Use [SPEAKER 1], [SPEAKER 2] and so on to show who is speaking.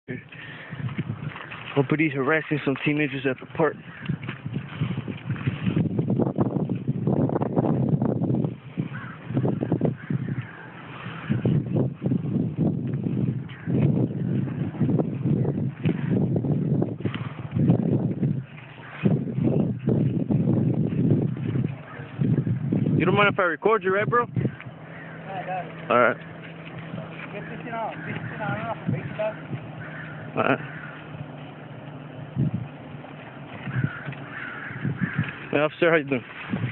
[SPEAKER 1] Hopefully he's harassing some teenagers at the park. You don't mind if I record you, right, bro? Alright. Alright. Hey, officer, how you doing?